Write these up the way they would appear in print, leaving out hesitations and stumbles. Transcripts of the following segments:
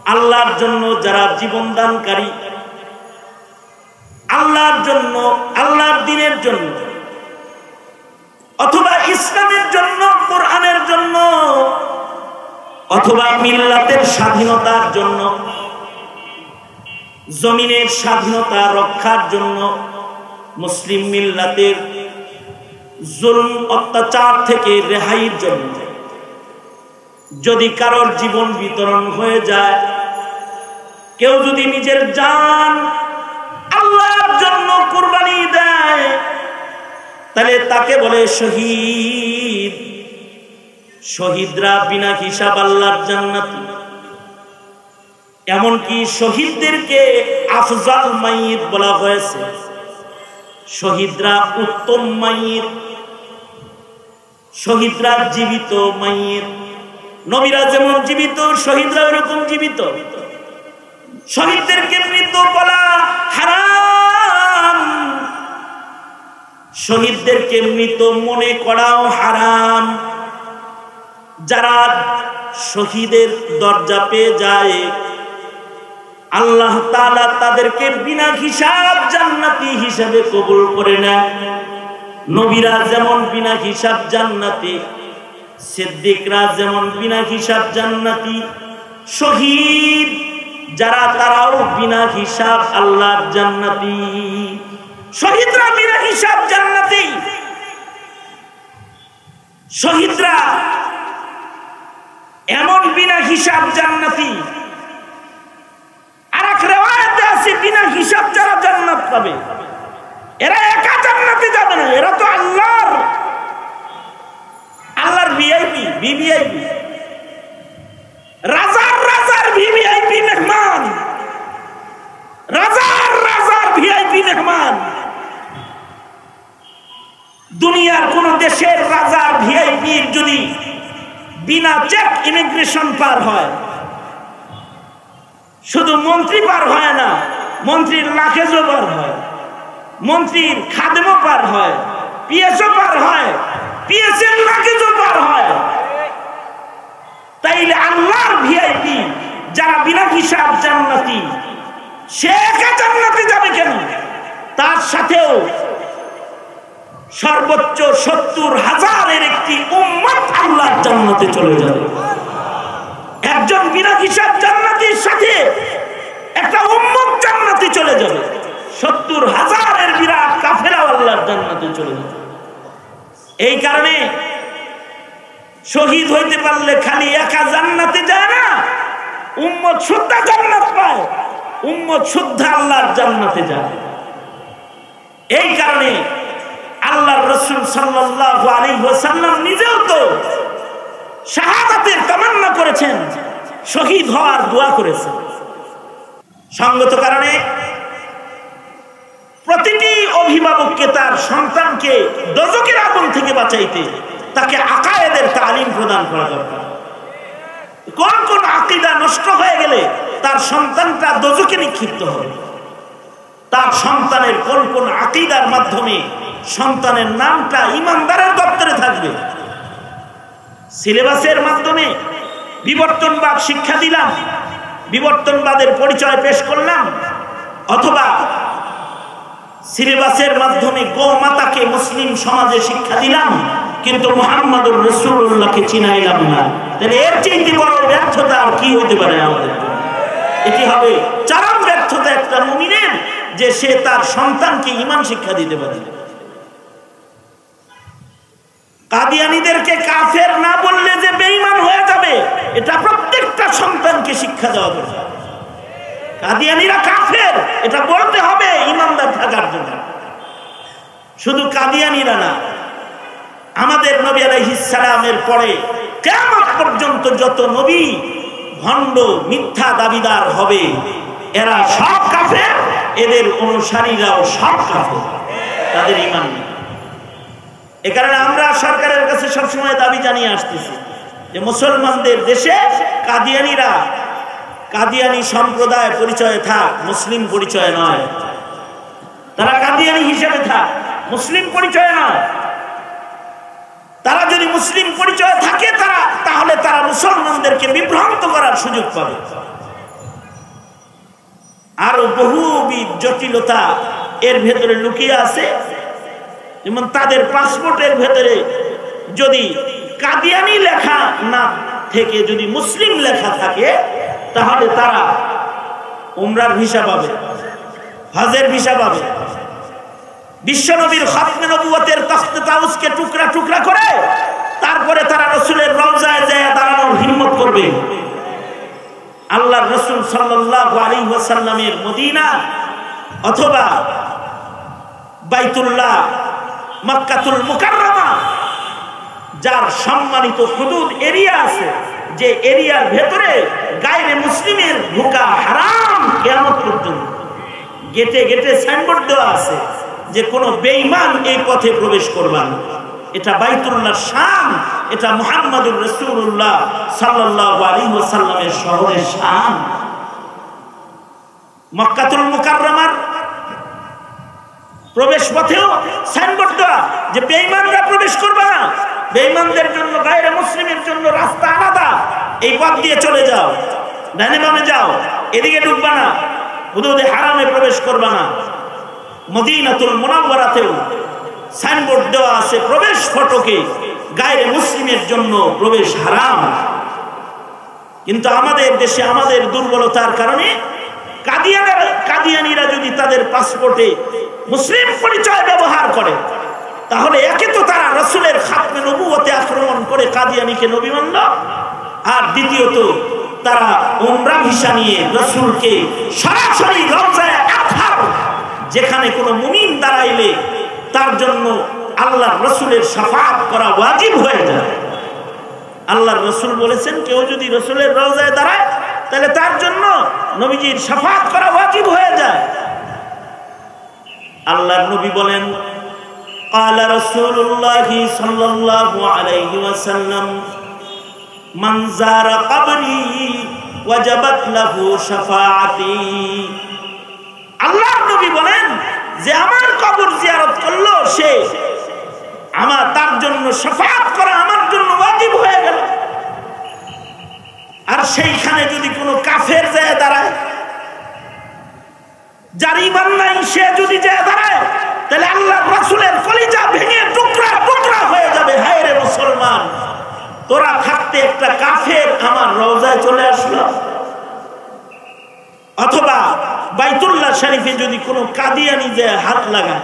আল্লাহর জন্য যারা জীবন দানকারী, আল্লাহর জন্য, আল্লাহর দ্বীনের জন্য, অথবা ইসলামের জন্য, কোরআনের জন্য, অথবা মিল্লাতের স্বাধীনতার জন্য, জমিনের স্বাধীনতা রক্ষার জন্য, মুসলিম মিল্লাতের জুলম অত্যাচার থেকে রেহাইয়ের জন্য যদি কারোর জীবন বিতরণ হয়ে যায়, কেউ যদি নিজের জান আল্লাহর জন্য কুরবানি দেয়, তাহলে তাকে বলে শহীদ। শহীদরা বিনা হিসাব আল্লাহর জান্নাতি। এমনকি শহীদদেরকে আফজাল মাইয়িত বলা হয়েছে। শহীদরা উত্তম মাইয়িত, শহীদরা জীবিত মাইয়িত। নবীরা যেমন জীবিত, শহীদরা ওরকম জীবিত। শহীদদেরকে মৃত বলা হারাম, শহীদদেরকে মৃত মনে করাও হারাম। যারা শহীদের দরজা পেয়ে যায়, আল্লাহ তাআলা তাদেরকে বিনা হিসাব জান্নাতি হিসেবে কবুল করে নেয়। নবীরা যেমন বিনা হিসাব জান্নাতি, সিদ্দিকরা যেমন বিনা হিসাব জান্নাতি, শহীদ যারা তারাও বিনা হিসাব আল্লাহর জান্নাতি। শহীদরা বিনা হিসাব জান্নাতি। শহীদরা এমন বিনা হিসাব জান্নাতি, আর এক রিওয়ায়াতে আছে বিনা হিসাব যারা জান্নাত পাবে, এরা একা জান্নাতে যাবে না, এরা তো আল্লাহর ভিআইপি, ভিভিআইপি, রাজার রাজার ভিভিআইপি মেহমান, রাজার রাজার ভিআইপি মেহমান। দুনিয়ার কোন দেশের রাজার ভিআইপি যদি বিনা চেক ইমিগ্রেশন পার হয়, শুধু মন্ত্রী পার হয় না, মন্ত্রীর লাকেজও পার হয়, মন্ত্রীর খাদেমও পার হয়, পিএসও পার হয়, পিএসের লাকেজও পার হয়। তাইলে আল্লাহর ভিআইপি যারা বিনা হিসাব জান্নাতি, সে একা জান্নাতে যাবে কেন? তার সাথেও সর্বোচ্চ 70,000-এর একটি উম্মত আল্লাহর জান্নাতে চলে যাবে। একজন বিনা হিসাব জান্নাতির সাথে একটা উম্মত জান্নাতে চলে যাবে। 70,000-এর বিরাট কাফেলা আল্লাহর জান্নাতে চলে যাবে। এই কারণে শহীদ হইতে পারলে খালি একা জান্নাতে যায় না, উম্মত শুদ্ধা জান্নাত পায়, উম্মত শুদ্ধা আল্লাহর জান্নাতে যায়। এই কারণে আল্লাহর রাসূল সাল্লাল্লাহু আলাইহি ওয়াসাল্লাম নিজেও তো শাহাদাতের তামান্না করেছেন, শহীদ হওয়ার দোয়া করেছেন। সঙ্গত কারণে প্রতিটি অভিভাবককে তার সন্তানকে দোজখের আগুন থেকে বাঁচাইতে তাকে আকায়েদের তালিম প্রদান করা দরকার। কোন কোন আকীদা নষ্ট হয়ে গেলে তার সন্তানটা দোজখে নিক্ষিপ্ত হবে, তার সন্তানের কোন কোন আকীদার মাধ্যমে সন্তানের নামটা ঈমানদারের দপ্তরে থাকবে, সিলেবাসের মাধ্যমে বিবর্তনবাদ শিক্ষা দিলাম, বিবর্তনবাদের পরিচয় পেশ করলাম, অথবা সিলেবাসের মাধ্যমে গোমাতাকে মুসলিম সমাজে শিক্ষা দিলাম কিন্তু মুহাম্মদুর রাসূলুল্লাহকে চিনাইলাম না, তাহলে এর চেয়ে বড় ব্যর্থতা আর কি হতে পারে আমাদের? এটি হবে চরম ব্যর্থতা একটা মুমিনের, যে সে তার সন্তানকে ঈমান শিক্ষা দিতে পারে। কাদিয়ানীদেরকে কাফের না বললে যে বেঈমান হয়ে যাবে, এটা প্রত্যেকটা সন্তানকে শিক্ষা দেওয়া দরকার। কাদিয়ানীরা কাফের, এটা বলতে হবে ঈমানদার থাকার জন্য। শুধু কাদিয়ানীরা না, আমাদের নবী আলাইহিস সালামের পরে কিয়ামত পর্যন্ত যত নবী ভণ্ড মিথ্যা দাবিদার হবে, এরা সব কাফের, এদের অনুসারীরাও সব কাফের, তাদের ঈমান নেই। এ কারণে আমরা সরকারের কাছে সবসময় দাবি জানিয়ে আসতেছি যে মুসলমানদের দেশে কাদিয়ানীরা কাদিয়ানী সম্প্রদায় পরিচয়ে থাক, মুসলিম পরিচয় নয়। তারা কাদিয়ানী হিসেবে থাক, মুসলিম পরিচয় নয়। তারা যদি মুসলিম পরিচয় থাকে তাহলে তারা মুসলমানদেরকে বিভ্রান্ত করার সুযোগ পাবে। আরো বহুবিধ জটিলতা এর ভেতরে লুকিয়ে আছে। যেমন তাদের পাসপোর্টের ভেতরে যদি কাদিয়ানি লেখা না থেকে যদি মুসলিম লেখা থাকে, তাহলে তারা উমরার ভিসা পাবে, হজের ভিসা পাবে। বিশ্বনবীর খাতমে নবুয়তের তখতে তাউসকে টুকরা টুকরা করে তারপরে তারা রাসূলের রওজায় যায় দাঁড়ানোর হিম্মত করবে। আল্লাহর রাসূল সাল্লাল্লাহু আলাইহি ওয়াসাল্লামের মদিনা অথবা বাইতুল্লাহ মক্কাতুল মুকাররমা, যার সম্মানিত হুদুদ এরিয়া আছে, যে এরিয়ার ভেতরে গায়রে মুসলিমের ঢোকা হারাম কিয়ামত পর্যন্ত, গেটে গেটে সাইনবোর্ড দেওয়া আছে যে কোনো বেঈমান এই পথে প্রবেশ করবে না। এটা বাইতুল্লাহর শান, এটা মুহাম্মদুর রাসূলুল্লাহ সাল্লাল্লাহু আলাইহি ওয়াসাল্লামের শহরের শান। মক্কাতুল মুকাররমার প্রবেশ পথেও সাইনবোর্ড দেওয়া যে বেঈমানরা প্রবেশ করবে না, বেঈমানদের জন্য গায়রে মুসলিমের জন্য রাস্তা আলাদা, এই পথ দিয়ে চলে যাও, ডানে বামে যাও, এদিকে ঢুকবা না, হুদুদে হারামে প্রবেশ করবা না। মদিনাতুল মুনাওয়ারাতেও সাইনবোর্ড দেওয়া আছে প্রবেশ ফটকে গায়রে মুসলিমের জন্য প্রবেশ হারাম। কিন্তু আমাদের দেশে আমাদের দুর্বলতার কারণে কাদিয়ানিরা যদি তাদের পাসপোর্টে মুসলিম পরিচয় ব্যবহার করে, তাহলে একে তো তারা রাসূলের খাতমে নবুয়তে আক্রমণ করে কাদিয়ানিকে নবী মানল, আর দ্বিতীয়ত তারা উমরা ভিসা নিয়ে রাসূলকে সরাসরি রওজায়ে আতহার, যেখানে কোনো মুমিন দাঁড়াইলে তার জন্য আল্লাহর রাসূলের শাফাআত করা ওয়াজিব হয়ে যায়। আল্লাহর রাসূল বলেছেন, কেউ যদি রাসূলের রওজায় দাঁড়ায় তাহলে তার জন্য নবীজির শাফাআত করা ওয়াজিব হয়ে যায়। আল্লাহর নবী বলেন, قال رسول الله صلى الله عليه وسلم من زار قبري وجبت له شفاعتي। আল্লাহর নবী বলেন, যে আমার কবর জিয়ারত করলো সে তার জন্য শাফাআত করা আমার জন্য ওয়াজিব হয়ে গেল। আর সেইখানে যদি কোনো কাফের যায় দাঁড়ায়, যার ঈমান নাই, সে যদি যায় দাঁড়ায়, তাহলে আল্লাহর রাসূলের কলিজা ভেঙে টুকরা টুকরা হয়ে যাবে। হায় রে মুসলমান, তোরা থাকতে একটা কাফের আমার রওজায় চলে আসলো। অথবা বাইতুল্লাহ শরীফে যদি কোনো কাদিয়ানি যায় হাত লাগায়,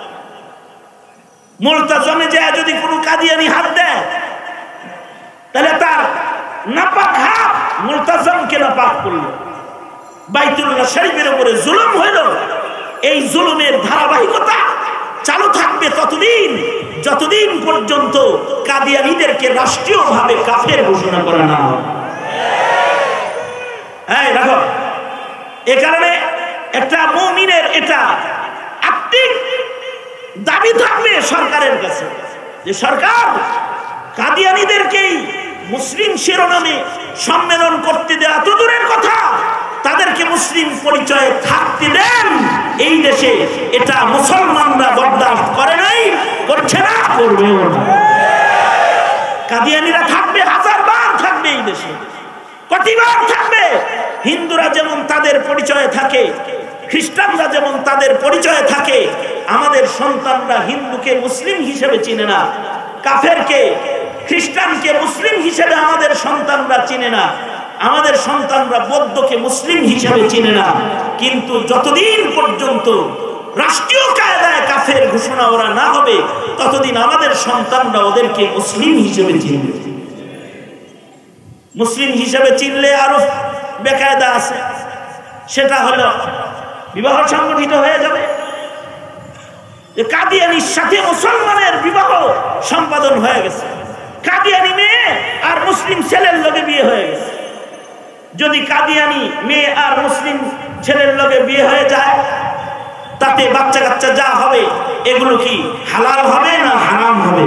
মুলতাজমে যায় যদি কোনো কাদিয়ানি হাত দেয়, তাহলে তার নাপাক হাত মুলতাজমকে নাপাক করল, বাইতুল্লাহ শরীফের উপরে জুলুম হইল। এই জুলুমের ধারাবাহিকতা চালু থাকবে ততদিন যতদিন পর্যন্ত কাদিয়ানীদেরকে রাষ্ট্রীয়ভাবে কাফের ঘোষণা করা না হয়। হ্যাঁ দেখো, এ কারণে একটা মুমিনের এটা আত্মিক দাবি থাকবে সরকারের কাছে যে সরকার কাদিয়ানীদেরকেই মুসলিম শিরোনামে সম্মেলন করতে দেয়া তো দূরের কথা, তাদেরকে মুসলিম পরিচয়ে থাকতে দেন। এই দেশে এটা মুসলমানরা বরদাস্ত করে নাই, করছে না, করবেও না। কাদিয়ানীরা থাকবে, হাজারবার থাকবে এই দেশে, কতিবার থাকবে। হিন্দুরা যেমন তাদের পরিচয়ে থাকে, খ্রিস্টানরা যেমন তাদের পরিচয়ে থাকে, আমাদের সন্তানরা হিন্দুকে মুসলিম হিসেবে চিনে না, কাফেরকে খ্রিস্টানকে মুসলিম হিসেবে আমাদের সন্তানরা চিনে না, আমাদের সন্তানরা বৌদ্ধকে মুসলিম হিসেবে চিনে না। কিন্তু যতদিন পর্যন্ত রাষ্ট্রীয় কায়দায় কাফের ঘোষণা ওরা না হবে, ততদিন আমাদের সন্তানরা ওদেরকে মুসলিম হিসেবে চিনবে। মুসলিম হিসেবে চিনলে আরো বেকায়দা আছে, সেটা হলো বিবাহ সংগঠিত হয়ে যাবে। কাদিয়ানির সাথে মুসলমানের বিবাহ সম্পাদন হয়ে গেছে, কাদিয়ানি মেয়ে আর মুসলিম ছেলের লগে বিয়ে হয়ে গেছে। যদি কাদিয়ানি মেয়ে আর মুসলিম ছেলের লগে বিয়ে হয়ে যায়, তাতে বাচ্চা কাচ্চা যা হবে এগুলো কি হালাল হবে না হারাম হবে?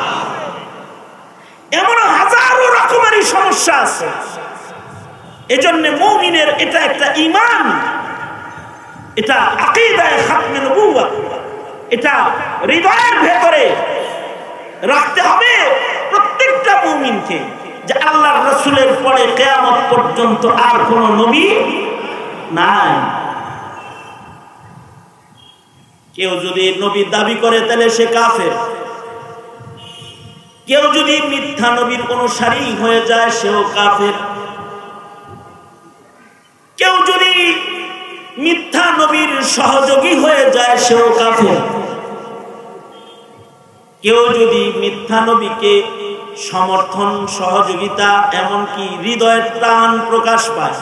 এমন হাজারো রকমেরই সমস্যা আছে। এজন্য মুমিনের এটা একটা ঈমান, এটা আকীদায়ে খাতমে নবুওয়াত, এটা হৃদয়ের ভেতরে রাখতে হবে প্রত্যেকটা মুমিনকে, যে আল্লাহর রাসূলের পরে কিয়ামত পর্যন্ত আর কোন নবী নাই। কেউ যদি নবী দাবি করে তাহলে সে কাফের। কেউ যদি মিথ্যা নবীর অনুসারী হয়ে যায় সেও কাফের। কেউ যদি মিথ্যা নবীর সহযোগী হয়ে যায় সেও কাফের। কেউ যদি মিথ্যা নবীকে সমর্থন সহযোগিতা এমনকি হৃদয়ের টান প্রকাশ পায়,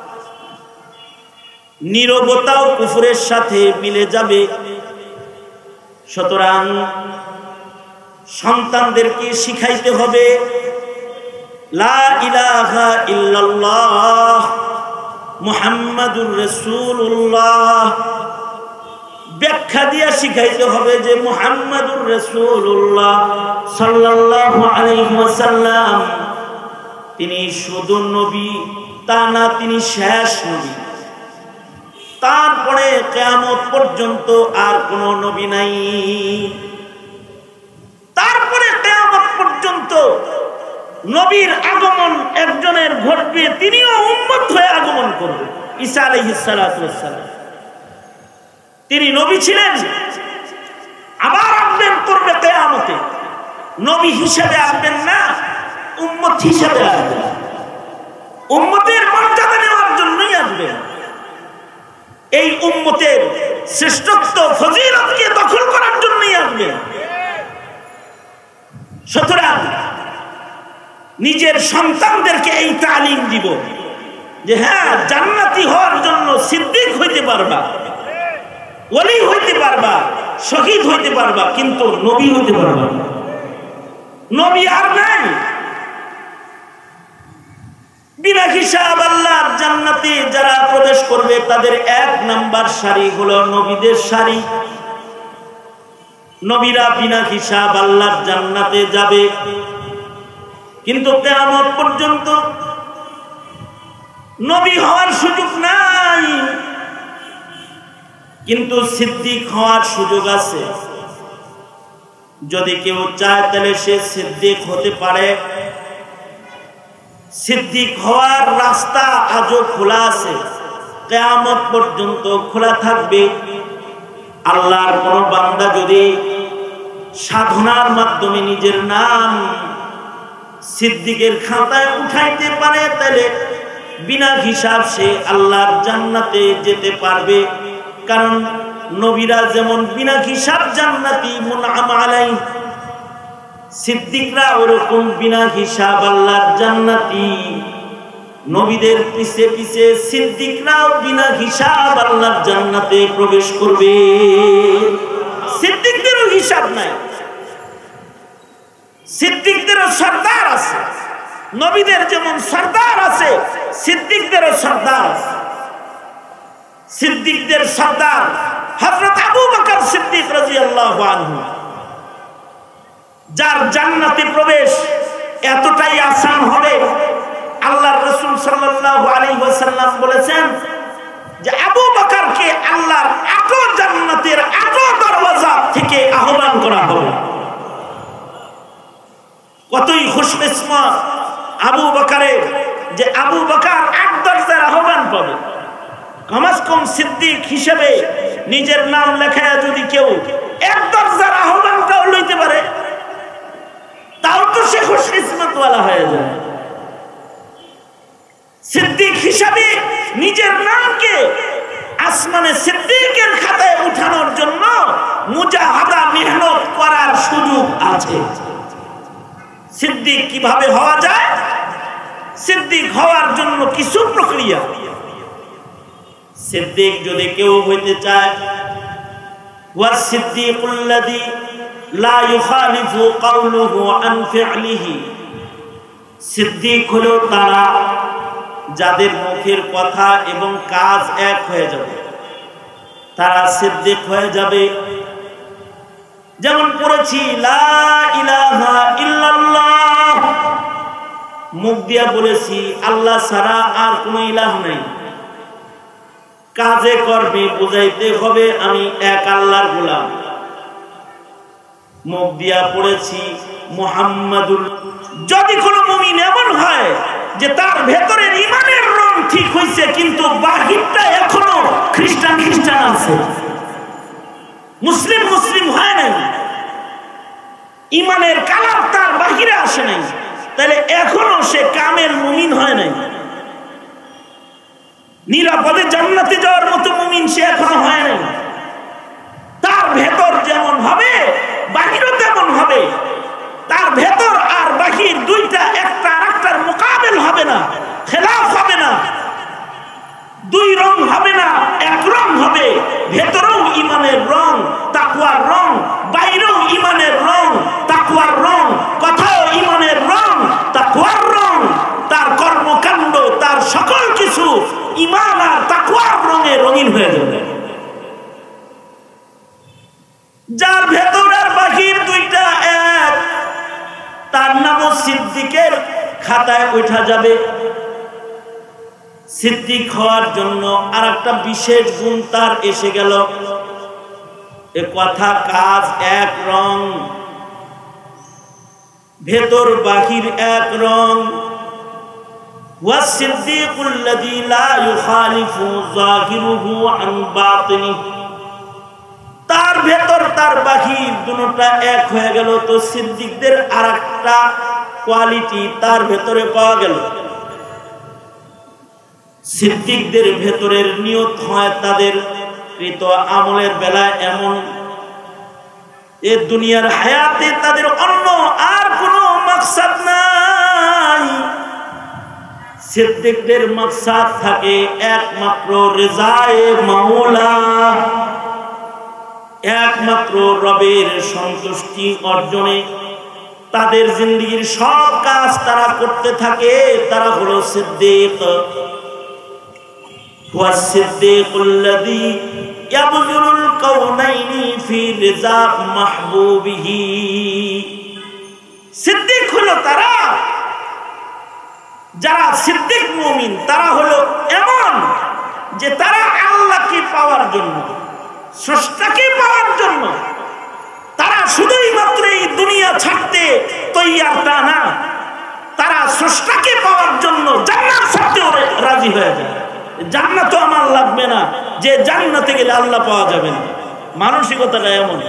নীরবতাও কুফরের সাথে মিলে যাবে। সুতরাং সন্তানদেরকে শিখাইতে হবে লা ইলাহা ইল্লাল্লাহ মুহাম্মাদুর রাসূলুল্লাহ। ব্যাখ্যা দিয়া শিখাইতে হবে যে মুহাম্মাদুর রাসূলুল্লাহ সাল্লাল্লাহু আলাইহি ওয়াসাল্লাম তিনি শুধু নবী তা না, তিনি শেষ নবী। তারপরে কিয়ামত পর্যন্ত আর কোন নবী নাই। তারপরে কিয়ামত পর্যন্ত নবীর আগমন একজনের ঘটবে, তিনিও উম্মত হয়ে আগমন করবেন। ঈসা আলাইহিস সালাতু ওয়াস সালাম তিনি নবী ছিলেন, আবার আসবেন করবে কিয়ামতে। নবী হিসেবে আসবেন না, উম্মত হিসেবে আসবেন। উম্মতের মর্যাদা নেওয়ার জন্যই আসবেন। এই উম্মতের শ্রেষ্ঠত্ব ফজিলতকে দখল করার জন্যই আসবেন। সুতরাং নিজের সন্তানদেরকে এই তালিম দিব যে হ্যাঁ, জান্নাতি হওয়ার জন্য সিদ্দিক হইতে পারবা, ওলি হইতে পারবা, শহীদ হইতে পারবা, কিন্তু নবী হইতে পারবা না। নবী আর নাই। বিনা হিসাব আল্লাহর জান্নাতে যারা প্রবেশ করবে তাদের 1 নাম্বার সারি হলো নবীদের সারি। নবীরা বিনা হিসাব আল্লাহর জান্নাতে যাবে, কিন্তু কিয়ামত পর্যন্ত নবী হওয়ার সুযোগ নাই, কিন্তু সিদ্দিক হওয়ার সুযোগ আছে। যদি কেউ চায় তাহলে সে সিদ্দিক হতে পারে। সিদ্দিক হওয়ার রাস্তা আজও খোলা আছে, কিয়ামত পর্যন্ত খোলা থাকবে। আল্লাহর কোন বান্দা যদি সাধনার মাধ্যমে নিজের নাম সিদ্দিকের খাতায় উঠাইতে পারে তাহলে বিনা হিসাব সে আল্লাহর জান্নাতে যেতে পারবে। কারণ নবীরা যেমন বিনা হিসাব জান্নাতি মুনআম আলাইহি, সিদ্দিকরা ওরকম বিনা হিসাব আল্লাহর জান্নাতি। নবীদের পিছে পিছে সিদ্দিকরাও বিনা হিসাব আল্লাহর জান্নাতে প্রবেশ করবে। সিদ্দিকদেরও হিসাব নাই, সিদ্দিকদেরও সরদার আছে। নবীদের যেমন সরদার আছে, সিদ্দিকদেরও সরদার আছে। সিদ্দিকদের সরদার হযরত আবু বকর সিদ্দিক রাদিয়াল্লাহু আনহু, যার জান্নাতে প্রবেশ এতটাই আসান হবে, আল্লাহর রাসূল সাল্লাল্লাহু আলাইহি ওয়াসাল্লাম বলেছেন যে আবু বকরকে আল্লাহর এত জান্নাতের এত দরওয়াজা থেকে আহ্বান করা হবে। কতই খুশকিসমত আবু বকরের যে আবু বকর 8 দরজার আহ্বান পাবে। কমস কম সিদ্দিক হিসেবে নিজের নাম লেখায় যদি কেউ 1 দরজার আহ্বানটাও লইতে পারে তাও তো সে খুশকিসমতওয়ালা হয়ে যায়। সিদ্দিক হিসাবে নিজের নামকে আসমানে সিদ্দিকের খাতায় উঠানোর জন্য মুজাহাদা মেহনত করার সুযোগ আছে। সিদ্দিক কিভাবে হওয়া যায়? সিদ্দিক হওয়ার জন্য কিছু প্রক্রিয়া। সিদ্দিক যদি কেউ হইতে চায়, ওয়া সিদ্দিকুল্লাযী লা ইউখালিফু কাওলুহু আন ফি'লিহি, সিদ্দিক হলো তারা যাদের মুখের কথা এবং কাজ এক হয়ে যাবে, তারা সিদ্দিক হয়ে যাবে। যেমন পড়েছি লা ইলাহা ইল্লাল্লাহ, মুখ দিয়া বলেছি আল্লাহ ছাড়া আর কোনো ইলাহ নাই। কাজে কর্মে বুঝাইতে হবে আমি এক আল্লাহর গোলাম। মুখ দিয়া পড়েছি মুহাম্মাদুর। যদি কোনো মুমিন এমন হয় যে তার ভেতরের ঈমানের রং ঠিক হইছে কিন্তু বাহিরটা এখনো খ্রিস্টান আছে, মুসলিম মুসলিম হয় নাই, ইমানের কালার তার বাহিরে আসে নাই, তাহলে এখনো সে কামেল মুমিন হয় নাই। নিরাপদে জান্নাতে যাওয়ার মতো মুমিন সে এখনো হয় নাই। তার ভেতর যেমন হবে বাহিরও তেমন হবে। তার ভেতর আর বাহির দুইটা একটা আর একটার মোকাবেল হবে না, খেলাফ হবে না, দুই রং হবে না, এক রং হবে। ভেতরেও ইমানের রং, তাকওয়ার রং, বাইরেও ইমানের রং, তাকওয়ার রং, কথাও ইমানের রং, তাকওয়ার রং। তার কর্মকাণ্ড, তার সকল কিছু ইমান আর তাকওয়ার রঙে রঙিন হয়ে যাবে। যার ভেতর আর বাহির দুইটা এক, তার নামও সিদ্দিকের খাতায় উঠা যাবে। সিদ্দিক হওয়ার জন্য আর একটা বিশেষ গুণ তার এসে গেল। এ কথা কাজ এক রং, ভেতর বাহির এক রং। ওয়াসিদ্দিকুল্লাযী লা ইউখালিফু যাহিরুহু আন বাতিনিহি, তার ভেতর তার বাহির দুটোটা এক হয়ে গেল। তো সিদ্দিকদের আরেকটা কোয়ালিটি তার ভেতরে পাওয়া গেল। সিদ্দিকদের ভেতরের নিয়ত হয় তাদের কৃত আমলের বেলায় এমন, এ দুনিয়ার হায়াতে তাদের অন্য আর কোনো মাকসাদ নাই। সিদ্দিকদের মাকসাদ থাকে একমাত্র রিজায়ে মাওলা, একমাত্র রবের সন্তুষ্টি অর্জনে তাদের জিন্দেগীর সব কাজ তারা করতে থাকে। তারা হলো সিদ্দিক। হুয়া সিদ্দিকুল্লাযী ইয়াবযুলুল কাউনাইনি ফি রিজা মাহবুবিহি। সিদ্দিক হলো তারা, যারা সিদ্দিক মুমিন তারা হলো এমন যে তারা আল্লাহকে পাওয়ার জন্য, স্রষ্টাকে পাওয়ার জন্য তারা শুধুই মাত্র এই দুনিয়া ছাড়তে তৈয়ার তা না, তারা স্রষ্টাকে পাওয়ার জন্য জান্নাত ছাড়তেও রাজি হয়ে যায়। জান্নাত আমার লাগবে না, যে জান্নাতে গেলে আল্লাহ পাওয়া যাবে না। মানসিকতাটা এমন।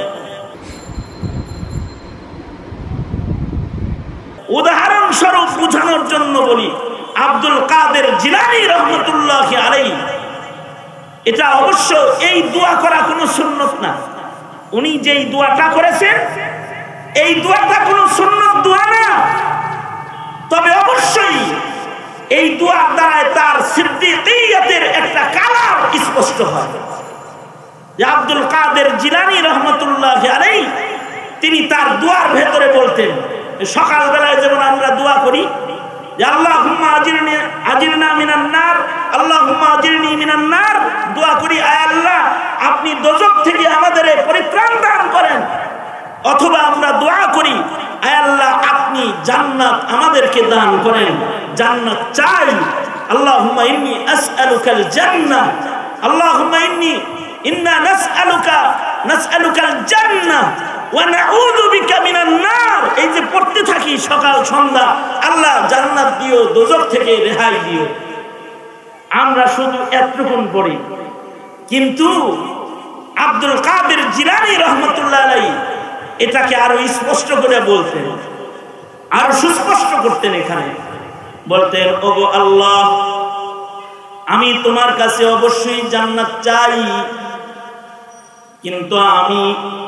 উদাহরণস্বরূপ বোঝানোর জন্য বলি, আব্দুল কাদের জিলানী রহমতুল্লাহি আলাইহি, এটা অবশ্য এই দোয়া করা কোনো সুন্নত না। উনি যেই দোয়াটা করেছেন এই দোয়াটা কোনো সুন্নত দোয়া না, তবে অবশ্যই এই দোয়ার দ্বারা তার সিদ্দিকিয়তের একটা কালার স্পষ্ট হয়। যে আব্দুল কাদের জিলানী রহমতুল্লাহি আলাইহি তিনি তার দোয়ার ভেতরে বলতেন, সকাল বেলায় যেমন আমরা দোয়া করি যে আল্লাহুম্মা আজিরনা মিনান নার, আল্লাহুম্মা আজিরনি মিনান নার, দোয়া করি আয় আল্লাহ আপনি দোজখ থেকে আমাদের পরিত্রাণ দান করেন। অথবা আমরা দোয়া করি আয় আল্লাহ আপনি জান্নাত আমাদেরকে দান করেন, জান্নাত চাই। আল্লাহুম্মা ইন্নী আসআলুকাল জান্নাহ, আল্লাহুম্মা ইন্না নাসআলুকাল জান্নাহ ওয়া নাউযু বিকা মিনান নার। এই যে পড়তে থাকি সকাল সন্ধ্যা, আল্লাহ জান্নাত দিও, দোজখ থেকে রেহাই দিও। আমরা শুধু এতটুকুন পড়ি, কিন্তু আব্দুল কাদের জিলানী রহমতুল্লাহ আলাইহি এটাকে আরো স্পষ্ট করে বলতেন, আরো সুস্পষ্ট করতেন। এখানে বলতেন, ওগো আল্লাহ আমি তোমার কাছে অবশ্যই জান্নাত চাই, কিন্তু আমি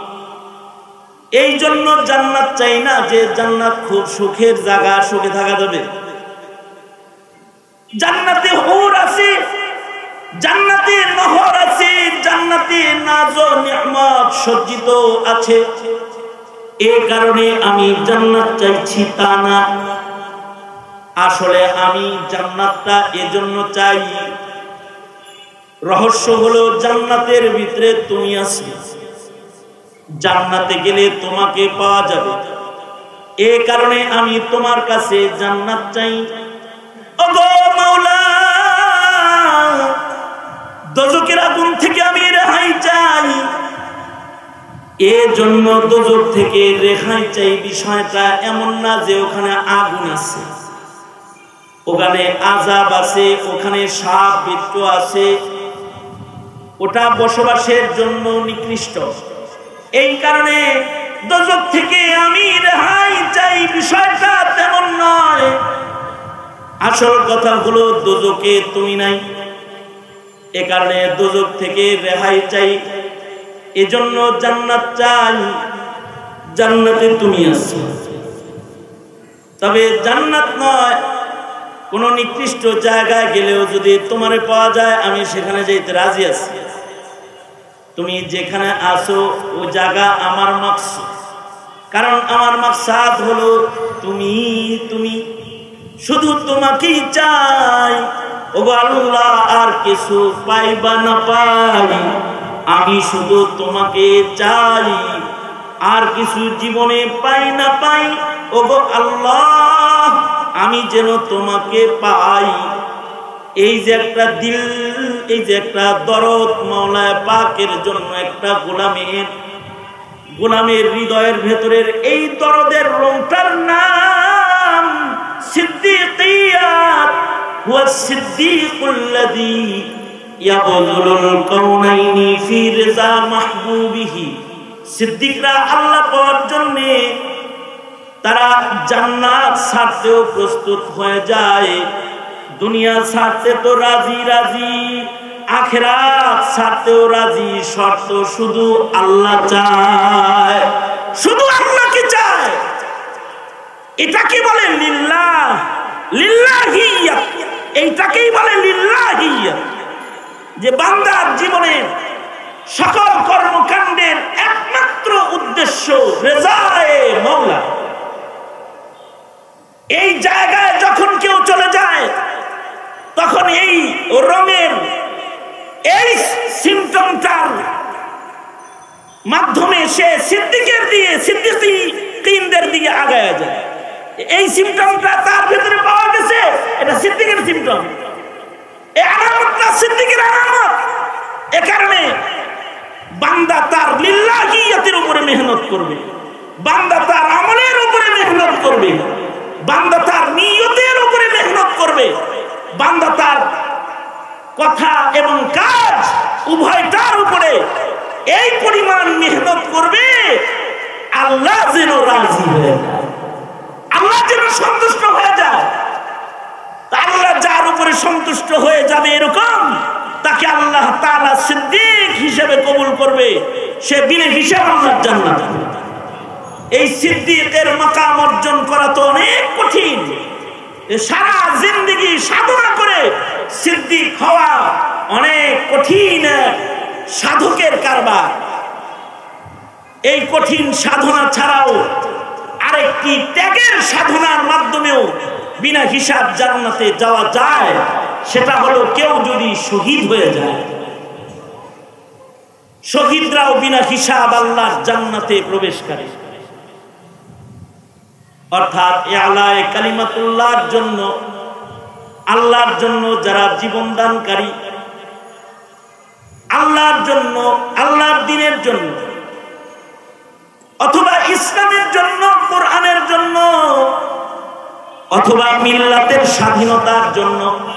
এই জন্য জান্নাত চাই না যে জান্নাত খুব সুখের জায়গা, সুখে থাকা যাবে। জান্নাতে হুর আছে, জান্নাতে নহর আছে, জান্নাতে নাজ ও নিয়ামত সজ্জিত আছে। এই কারণে আমি জান্নাত চাইছি তা না, আসলে আমি জান্নাতটা এজন্য চাই, রহস্য হলো জান্নাতের ভিতরে তুমি আছো, জান্নাতে গেলে তোমাকে পাওয়া যাবে। এই কারণে আমি তোমার কাছে জান্নাত চাই। ওগো মাওলা দোজখের আগুন থেকে আমি রেহাই চাই। এজন্য দোজখ থেকে রেহাই চাই বিষয়টা এমন না যে ওখানে আগুন আছে, ওখানে আযাব আছে, ওখানে সাপ বিচ্ছু আছে, ওটা বসবাসের জন্য নিকৃষ্ট। এই কারণে দোজখ থেকে আমি রেহাই চাই বিষয়টা তেমন নয়। আসল কথা হলো দোজখে তুমি নাই, এ কারণে দোজখ থেকে রেহাই চাই, এজন্য জান্নাত চাই। জান্নাতে তুমি আছো, তবে জান্নাত নয় কোন নিকৃষ্ট জায়গায় গেলেও যদি তোমারে পাওয়া যায় আমি সেখানে যাইতে রাজি আছি। তুমি যেখানে আসো ও জায়গা আমার মাকসাদ, কারণ আমার মাকসাদ হলো তুমি তুমি শুধু তোমাকেই চাই। ওগো আল্লাহ, আর কিছু পাই বা না পাই আমি শুধু তোমাকে চাই, আর কিছু জীবনে পাই না পাই ওগো আল্লাহ আমি যেন তোমাকে পাই। এই যে একটা দিল, এই যে একটা দরদ মাওলা পাকের জন্য একটা গোলামের হৃদয়ের ভেতরের এই দরদের রংটার নাম সিদ্দিকিয়াত। হুয়া সিদ্দিকুল্লাযী ইয়াবযুলুল কাউনাইনি ফি রিজা মাহবুবিহি। সিদ্দিকরা আল্লাহ পাওয়ার জন্য তারা জান্নাত ছাড়তেও প্রস্তুত হয়ে যায়, দুনিয়া ছাড়তে তো রাজি রাজি, আখিরাত ছাড়তেও রাজি, শর্ত শুধু আল্লাহ চায়, শুধু আল্লাহকে চায়। এটাকে বলে লিল্লাহ, লিল্লাহিয়া, এইটাকেই বলে লিল্লাহিয়া, যে বান্দার জীবনে সকল কর্মকাণ্ডের একমাত্র উদ্দেশ্য রেজায়ে মাওলা। এই জায়গায় যখন কেউ চলে যায় তখন এই রঙের এই সিমটমটার মাধ্যমে সে সিদ্দিকীনদের দিকে আগায় যায়। এই সিমটমটা তার ভিতরে পাওয়া গেছে, এটা সিদ্দিকের সিমটম, এই আলামতটা সিদ্দিকের আলামত। এ কারণে বান্দা তার লিল্লাহিয়াতের উপরে মেহনত করবে, বান্দা তার আমলের উপরে মেহনত করবে, বান্দা তার নিয়তের উপরে মেহনত করবে, বান্দা তার কথা এবং কাজ উভয়টার উপরে এই পরিমাণ মেহনত করবে আল্লাহ যেন রাজি হয়ে যায়, আল্লাহ যেন সন্তুষ্ট হয়ে যায়। আল্লাহ যার উপরে সন্তুষ্ট হয়ে যাবে এরকম তাকে আল্লাহ তাআলা সিদ্দিক হিসেবে কবুল করবে, সে বিনা হিসাবে আল্লাহর জান্নাত। এই সিদ্দিকের মাকাম অর্জন করা তো অনেক কঠিন, সারা জিন্দেগি সাধনা করে সিদ্দিক হওয়া অনেক কঠিন সাধকের কারবার। এই কঠিন সাধনা ছাড়াও আরেকটি ত্যাগের সাধনার মাধ্যমেও বিনা হিসাব জান্নাতে যাওয়া যায়, সেটা হলো কেউ যদি শহীদ হয়ে যায়। শহীদরাও বিনা হিসাব আল্লাহর জান্নাতে প্রবেশ করে, অর্থাৎ ইআলায়ে কালিমাতুল্লাহর জন্য, আল্লাহর জন্য যারা জীবন দানকারী, আল্লাহর জন্য, আল্লাহর দ্বীনের জন্য, অথবা ইসলামের জন্য, কোরআনের জন্য, অথবা মিল্লাতের স্বাধীনতার জন্য,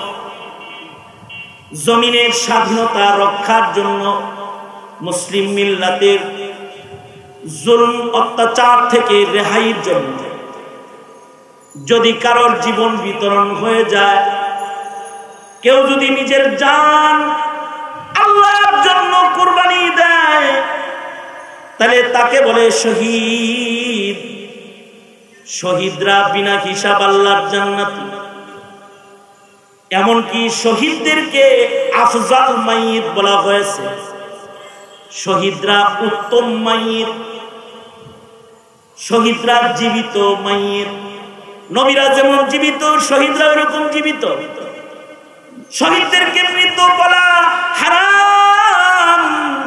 জমিনের স্বাধীনতা রক্ষার জন্য, মুসলিম মিল্লাতের জুলম অত্যাচার থেকে রেহাইয়ের জন্য যদি কারোর জীবন বিতরণ হয়ে যায়, কেউ যদি নিজের জান আল্লাহর জন্য কুরবানি দেয়, তাহলে তাকে বলে শহীদ। শহীদরা বিনা হিসাব আল্লাহর জান্নাতি। এমনকি শহীদদেরকে আফজাল মাইয়িত বলা হয়েছে, শহীদরা উত্তম মাইয়িত, শহীদরা জীবিত মাইয়িত। নবীরা যেমন জীবিত, শহীদরা এরকম জীবিত। শহীদদেরকে মৃত বলা হারাম,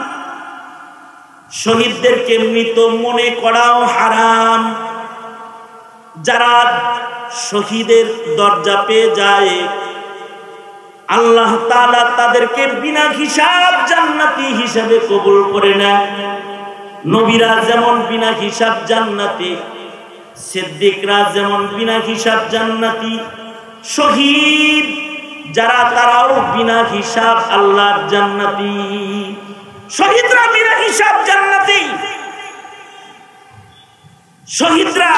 শহীদদেরকে মৃত মনে করাও হারাম। যারা শহীদের দরজা পেয়ে যায় আল্লাহ তাআলা তাদেরকে বিনা হিসাব জান্নাতি হিসাবে কবুল করে নেয়। নবীরা যেমন বিনা হিসাব জান্নাতি, সিদ্দিকরা যেমন বিনা হিসাব জান্নাতি, শহীদ যারা তারাও বিনা হিসাব আল্লাহর জান্নাতি। শহীদরা বিনা হিসাব জান্নাতি, শহীদরা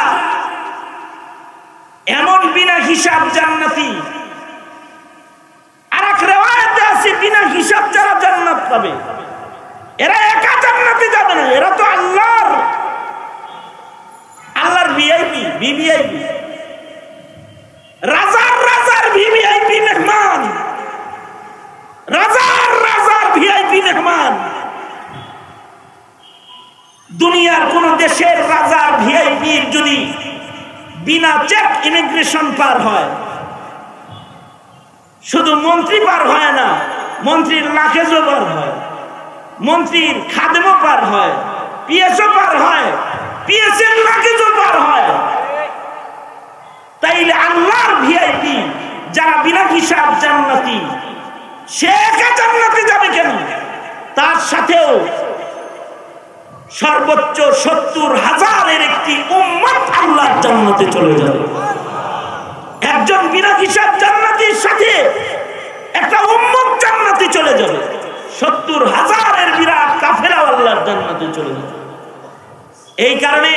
এমন বিনা হিসাব জান্নাতি। আর এক রিওয়ায়াতে আছে বিনা হিসাব যারা জান্নাত পাবে এরা একা জান্নাতে যাবে না, এরা তো আল্লাহর ভিআইপি, ভিভিআইপি, রাজার রাজার ভিভিআইপি মেহমান, রাজার রাজার ভিআইপি মেহমান। দুনিয়ার কোন দেশের রাজার ভিআইপি যদি বিনা চেক ইমিগ্রেশন পার হয়, শুধু মন্ত্রী পার হয় না, মন্ত্রীর লাকেজও পার হয়, মন্ত্রীর খাদেমও পার হয়, পিএসও পার হয়, পিএসের লাকেজও পার হয়। তাইলে আল্লাহর ভিআইপি যারা বিনা হিসাব জান্নাতি, সে একা জান্নাতে যাবে কেন? তার সাথেও সর্বোচ্চ 70,000-এর একটি উম্মত আল্লাহর জান্নাতে চলে যাবে। একজন বিনা হিসাব জান্নাতীর সাথে একটা উম্মত জান্নাতে চলে যাবে, 70,000-এর বিরাট কাফেরা আল্লাহর জান্নাতে চলে যাবে। এই কারণে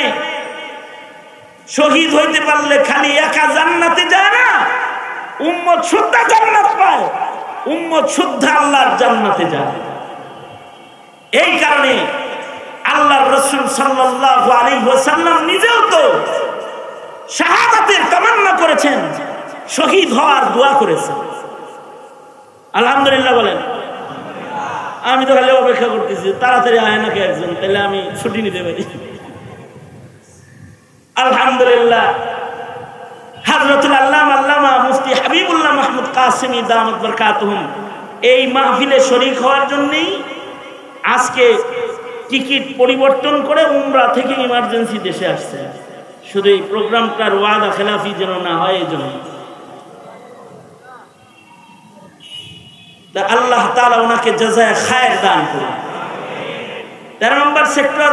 শহীদ হইতে পারলে খালি একা জান্নাতে যায় না, উম্মত শুদ্ধা জান্নাত পায়, উম্মত শুদ্ধা আল্লাহর জান্নাতে যায়। এই কারণে আল্লাহর রাসূল সাল্লাল্লাহু আলাইহি ওয়াসাল্লাম নিজেও তো শাহাদাতের তামান্না করেছেন, শহীদ হওয়ার দোয়া করেছেন। আলহামদুলিল্লাহ বলেন। আমি তো খালি অপেক্ষা করতেছি তাড়াতাড়ি আয় নাকি একজন, তাহলে আমি ছুটি নিতে পারি। আলহামদুলিল্লাহ, হযরতুল আল্লামা মুফতি হাবিবুল্লাহ মাহমুদ কাসেমি দামাত বরকাতুহুম এই মাহফিলে শরীক হওয়ার জন্যই আজকে টিকিট পরিবর্তন করে উমরা থেকে ইমার্জেন্সি দেশে আসছে, শুধু এই প্রোগ্রামটার ওয়াদা খেলাফি যেন না হয় এই জন্য। আল্লাহ তাআলা ওনাকে জাযায়ে খায়ের দান করুন। 13 নম্বর সেক্টর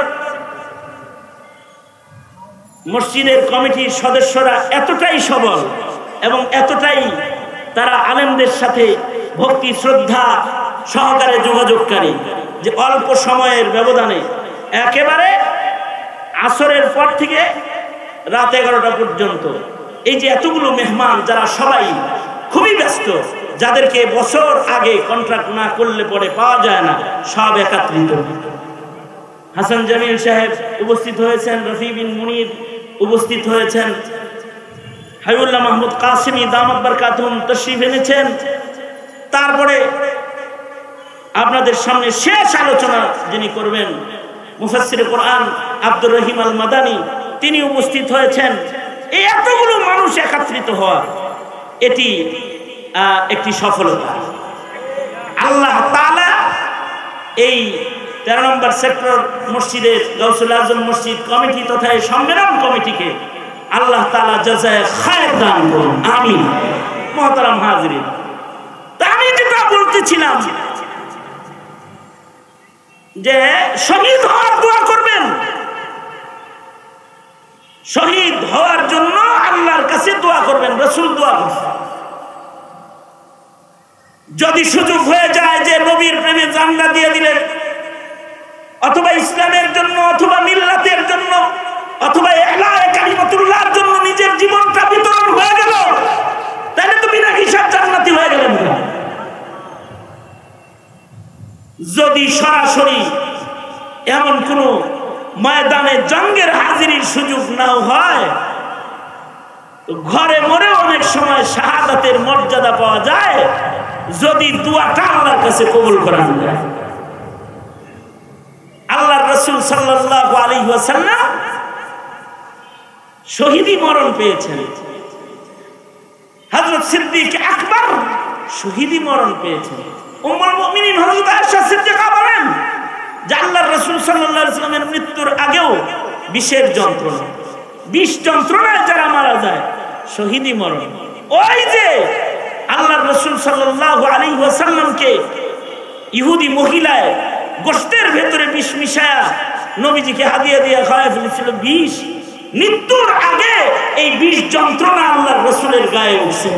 মসজিদের কমিটির সদস্যরা এতটাই সবল এবং এতটাই তারা আলেমদের সাথে ভক্তি শ্রদ্ধা সহকারে যোগাযোগকারী যে অল্প সময়ের ব্যবধানে একেবারে আসরের পর থেকে রাত 11টা পর্যন্ত এই যে এতগুলো মেহমান যারা সবাই খুবই ব্যস্ত, যাদেরকে বছর আগে কন্ট্রাক্ট না করলে পরে পাওয়া যায় না, সব একত্রিত। হাসান জামিল সাহেব উপস্থিত হয়েছেন, রফি বিন মুনির উপস্থিত হয়েছেন, হাবিবুল্লাহ মাহমুদ কাসেমি দামাত বরকাতুহুম তশরিফ এনেছেন। তারপরে আপনাদের সামনে শেষ আলোচনা যিনি করবেন মুফাসসিরে কোরআন আব্দুর রহিম আল মাদানী, তিনি উপস্থিত হয়েছেন। এই এতগুলো মানুষ একত্রিত হওয়া এটি একটি সফলতা। আল্লাহ তাআলা এই 13 নম্বর সেক্টর মসজিদের গাউসুল আজম মসজিদ কমিটি তথা এই সম্মেলন কমিটিকে আল্লাহ তাআলা জাযায়ে খায়ের দান করুন, আমিন। মুহতারাম হাজিরিন, তা আমি যেটা বলতেছিলাম যে শহীদ হওয়ার দোয়া করবেন, শহীদ হওয়ার জন্য আল্লাহর কাছে দোয়া করবেন, রাসূল দোয়া করবেন। যদি সুযোগ হয়ে যায় যে নবীর প্রেমে জানলা দিয়ে দিলেন, অথবা ইসলামের জন্য, অথবা মিল্লাতের জন্য, অথবা ইলাহে কালিমাতুল্লাহর জন্য নিজের জীবনটা বিতরণ হয়ে গেল, তাহলে তো বিনা হিসাব জান্নাতি হয়ে গেলেন। যদি সরাসরি এমন কোন ময়দানে জঙ্গের হাজিরির সুযোগ নাও হয়, তো ঘরে মরে অনেক সময় শাহাদাতের মর্যাদা পাওয়া যায় যদি দোয়াটা আল্লাহর কাছে কবুল করা যায়। আল্লাহর রাসূল সাল্লাল্লাহু আলাইহি ওয়াসাল্লাম শহীদি মরণ পেয়েছেন, হযরত সিদ্দিক আকবর শহীদি মরণ পেয়েছেন। উম্মুল মুমিনিন হযরত আয়েশা সিদ্দিকা বলেন যে আল্লাহর রাসূল সাল্লাল্লাহু আলাইহি ওয়াসাল্লামের মৃত্যুর আগেও বিষের যন্ত্রণা, বিষ যন্ত্রণায় যারা মারা যায় শহীদি মরণ। ওই যে আল্লাহর রাসূল সাল্লাল্লাহু আলাইহি ওয়াসাল্লামকে ইহুদি মহিলায় গোশতের ভেতরে বিষ মিশায়া নবীজিকে হাদিয়া দিয়ে খাওয়ায় ফেলেছিল বিষ, মৃত্যুর আগে এই বিষ যন্ত্রণা আল্লাহর রাসূলের গায়ে উঠছে।